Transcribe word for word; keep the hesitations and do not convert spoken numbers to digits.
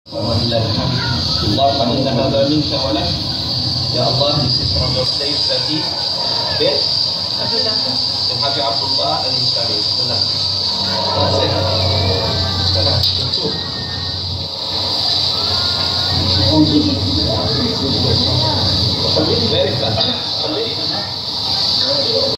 Allahumma inna hadha minka wa lak. Ya Allah, this is from your place, Sati. Bin Abdullah. Bin Habib Abdullah al-Insari. Bismillah. That's it. Bismillah. Very fast.